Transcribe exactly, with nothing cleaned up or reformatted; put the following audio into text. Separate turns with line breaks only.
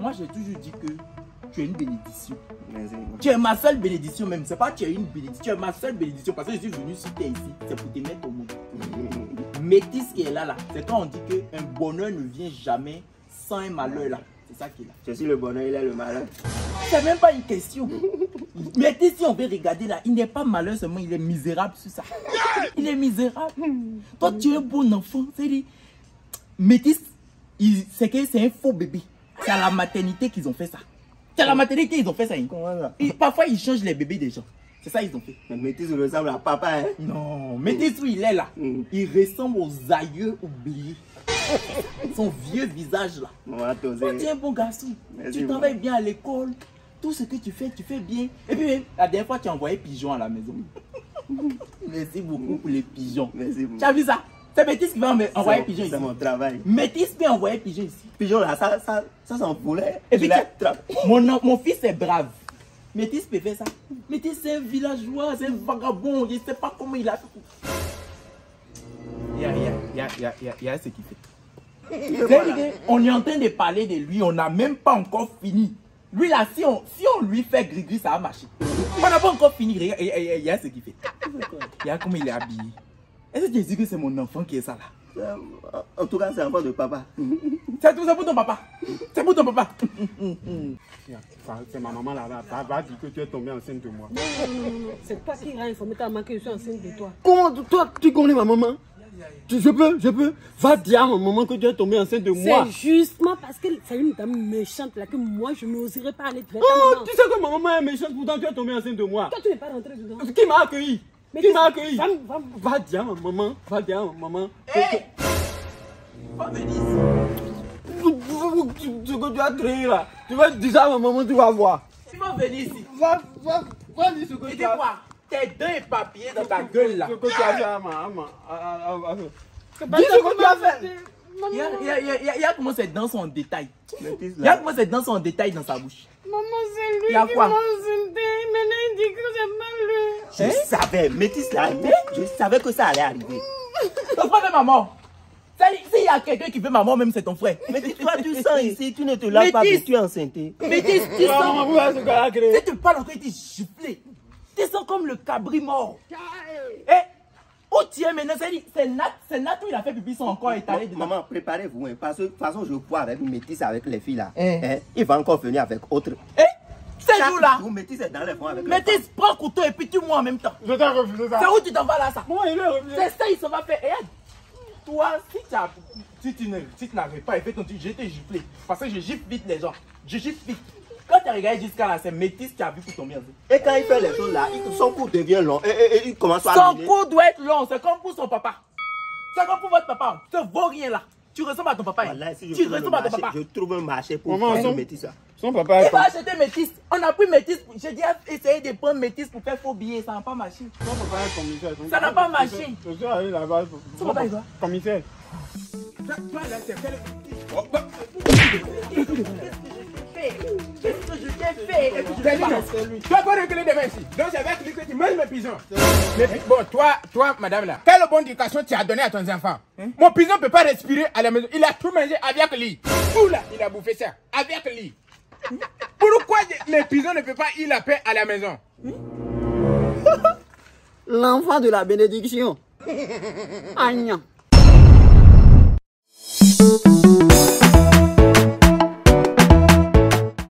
Moi, j'ai toujours dit que tu es une bénédiction.
Merci.
Tu es ma seule bénédiction même. C'est pas que tu es une bénédiction, tu es ma seule bénédiction. Parce que je suis venu sur terre ici, c'est pour te mettre au monde. Métis qui est là, là, c'est quand on dit qu'un bonheur ne vient jamais sans un malheur là. C'est ça qui est là.
Je suis le bonheur, il est le malheur.
C'est même pas une question. Métis, si on veut regarder là, il n'est pas malheur seulement, il est misérable sur ça. Il est misérable. Toi, tu es un bon enfant. C'est-à-dire, Métis, c'est que c'est un faux bébé. C'est à la maternité qu'ils ont fait ça. C'est à la maternité qu'ils ont fait ça. Et parfois, ils changent les bébés des gens. C'est ça qu'ils ont fait.
Mais Métis ressemble à papa, hein?
Non, Métis, oui, il est là. Mm. Il ressemble aux aïeux oubliés. Son vieux visage là. Moi, toi, tu es un bon garçon. Merci, tu travailles bien à l'école. Tout ce que tu fais, tu fais bien. Et puis, la dernière fois, tu as envoyé pigeon à la maison. Merci beaucoup pour les pigeons. Merci beaucoup. Tu as vu ça? C'est Métis qui va envoyer pigeon ici. C'est mon travail. Métis peut envoyer pigeon ici.
Pigeon là, ça, ça, ça s'envolait.
Et puis, mon, mon fils est brave. Métis peut faire ça. Métis, c'est un villageois, c'est un vagabond. Je ne sais pas comment il a fait. Il y a, il y a, il y a, il y a, il y a, il y a ce qu'il fait. Voilà. On est en train de parler de lui, on n'a même pas encore fini. Lui là, si on, si on lui fait gris-gris, ça va marcher. On n'a pas encore fini. Il y a, il y a ce qu'il fait. Il y a comment il est habillé. Est-ce que tu dis que c'est mon enfant qui est ça là?
En tout cas, c'est l'enfant de papa.
C'est tout ça pour ton papa. C'est pour ton papa.
C'est ma maman là-bas. Elle va dire que tu es tombé enceinte de moi.
Non, non, non, non. C'est toi qui as informé ta maman que je suis enceinte de toi.
Comment toi, tu connais ma maman? Je peux, je peux. Va dire à ma maman que tu es tombé enceinte de moi.
C'est justement parce que c'est une dame méchante là que moi je n'oserais pas aller vers ta
oh,
maman.
Tu sais que ma maman est méchante, pourtant tu es tombé enceinte de moi.
Toi tu n'es pas rentré dedans.
Qui m'a accueilli?
Mais
Qui m'a accueilli?
Va, va,
va dire à ma maman, va dire à ma maman.
Hey, va venir ici.
Ce que tu as créé là, tu vas dire ça à ma maman, tu vas voir.
Tu vas venir ici.
Va, va, va dire ce que
et
tu as.
Dis-moi, tes dents éparpillées dans ta gueule là.
Ce que tu as fait à ma maman.
dis
ce que tu as fait.
Il y a, il y a, il y a, il y a comment ses dents sont en détail. Il y a comment ses dents sont en détail dans sa bouche.
Maman, c'est lui
qui m'a
enceinté. Maintenant, il dit que c'est pas lui.
Je hein? savais, Métis là, je savais que ça allait arriver.
Ton frère veut ma mort. S'il y a quelqu'un qui veut ma mort, même c'est ton frère.
Métis, toi, tu sens ici, tu ne te laves pas, mais tu es enceinte.
Métis, tu sens.
Si
tu parles encore, tu es giflé. Tu sens comme le cabri mort. Eh, où tu es maintenant? C'est Nat, c'est Nat où il a fait pipi, sont encore étalés dedans.
Maman, préparez-vous, hein, parce que de toute façon, je vois avec Métis, avec les filles là. Eh. Hein, il va encore venir avec autre.
Eh, ces jours-là.
Métis est dans les fonds avec
Métis, prends couteau et puis tu moi en même temps.
Je t'ai refusé ça.
C'est où tu t'en vas là, ça?
Moi, il est refusé.
C'est ça, il se va faire. Regarde. Toi, si tu as, si tu n'arrives pas à faire ton truc, je t'ai giflé. Parce que je gifle vite les gens. Je gifle vite. Quand tu as regardé jusqu'à là, c'est Métis qui a vu pour tomber en vie.
Et quand il fait les choses là, il, son cou devient long et, et, et il commence à
Son cou doit être long, c'est comme pour son papa. C'est comme pour votre papa. Tu ne vaux rien là. Tu ressembles à ton papa.
Voilà, si
tu ressembles à ton papa.
Je trouve un marché pour
prendre
son Métis.
Son papa est
il va acheter Métis. On a pris Métis. J'ai dit essayer de prendre Métis pour faire faux billets. Ça n'a pas marché.
Son papa est commissaire.
Ça n'a pas marché.
Je suis allé là-bas.
Son papa est quoi?
Commissaire.
Toi là, c'est fait. Qu'est-ce que je t'ai fait?
Tu vas pas reculer demain ici. Donc c'est avec lui que tu manges mes pigeons. Mais bon, toi, toi, madame là, quelle bonne éducation tu as donné à ton enfant? Hein? Mon pigeon ne peut pas respirer à la maison. Il a tout mangé avec lui. Tout là, il a bouffé ça avec lui. Pourquoi les pigeons ne peuvent pas y la paix à la maison?
L'enfant de la bénédiction. Agnès.